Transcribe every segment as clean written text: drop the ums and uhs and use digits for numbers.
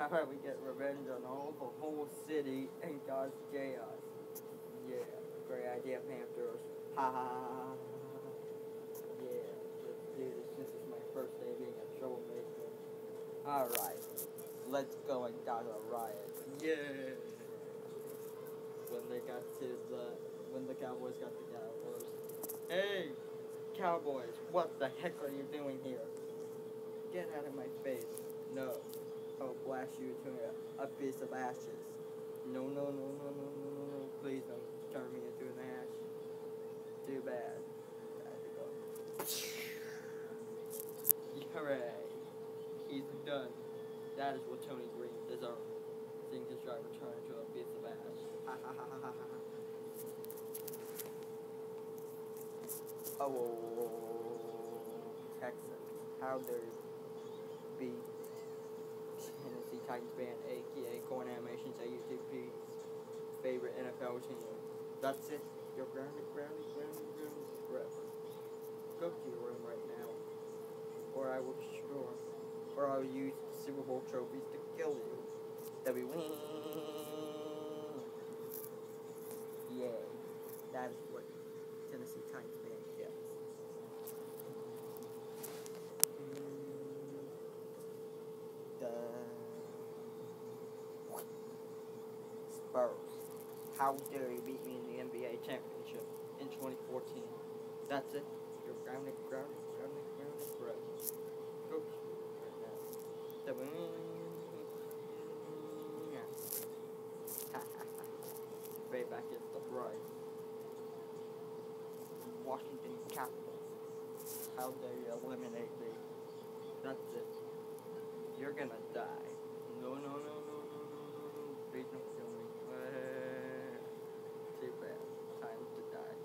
How about we get revenge on all the whole city and cause chaos? Yeah, great idea, Panthers. Ha ha ha ha ha. Yeah, let's do this. This is my first day being a troublemaker. Alright, let's go and cause a riot. Yeah! When the Cowboys got the Cowboys. Hey! Cowboys, what the heck are you doing here? Get out of my face. No. I'll blast you to a piece of ashes. No, no, no, no, no, no, no, no. Please don't turn me into an ash. Too bad. I had to go. Hooray. He's done. That is what Tony Green deserves. Seeing his driver turn into a piece of ash. Ha ha ha ha ha ha. Oh, Texans. How dare you be Tennessee Titans fan, aka Corn Animations, AUTP's favorite NFL team. That's it. You're grounded forever. Go to your room right now, or I will destroy, or I'll use Super Bowl trophies to kill you. That we win. Yay. That is what Tennessee Titans fan gets. Spurs. How dare you beat me in the NBA championship in 2014? That's it. You're grounded forever. Go right now. Payback is the price. Washington Capitals. How dare you eliminate me? That's it. You're gonna die. No. Please don't kill me. Too bad. Time to die.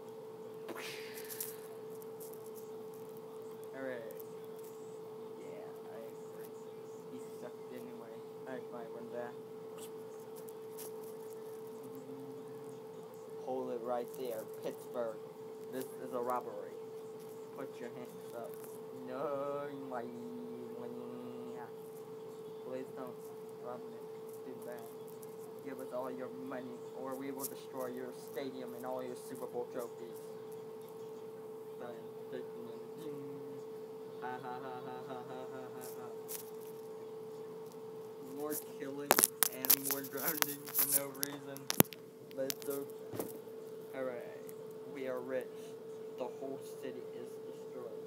Alright. Yeah, I agree. He sucked anyway. I'd find one back. Hold it right there, Pittsburgh. This is a robbery. Put your hands up. No, my. Please don't rob me. Too bad. Give us all your money, or we will destroy your stadium and all your Super Bowl trophies. Ha ha ha ha ha ha ha. More killing and more drowning for no reason. But it's okay. Alright. We are rich. The whole city is destroyed.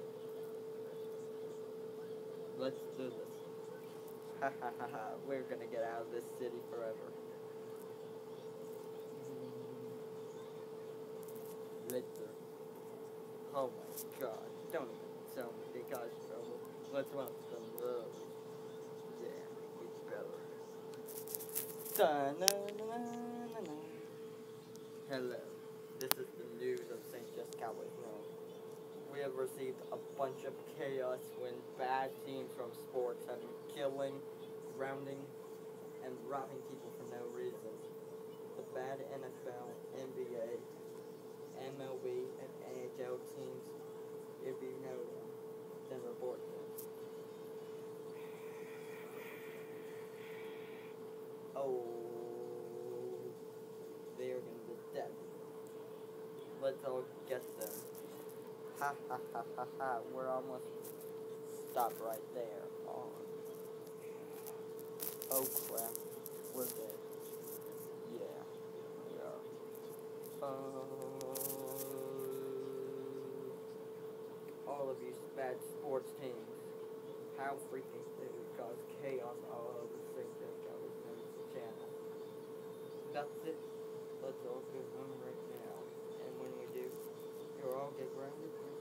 Let's do this. Ha ha ha ha. We're gonna get out of this city forever. Later. Oh my god. Don't even tell me they got trouble. Let's run some love. Yeah, it's better. Da-na-na-na-na-na. Hello. This is the news of St. Just Cowboys Road. We have received a bunch of chaos when bad teams from sports have been killing, grounding, and robbing people for no reason. The bad NFL, NBA, MLB, and NHL teams, if you know them, then report them. Oh, they are gonna be dead. Let's all get them. Ha ha ha ha ha, we're almost stopped right there. Oh crap, we're dead. Yeah, we are. All of you bad sports teams, how freaking did we cause chaos all over the St. Just Cowboys channel? That's it. Let's all go home right now. And when we do, you'll all get grounded.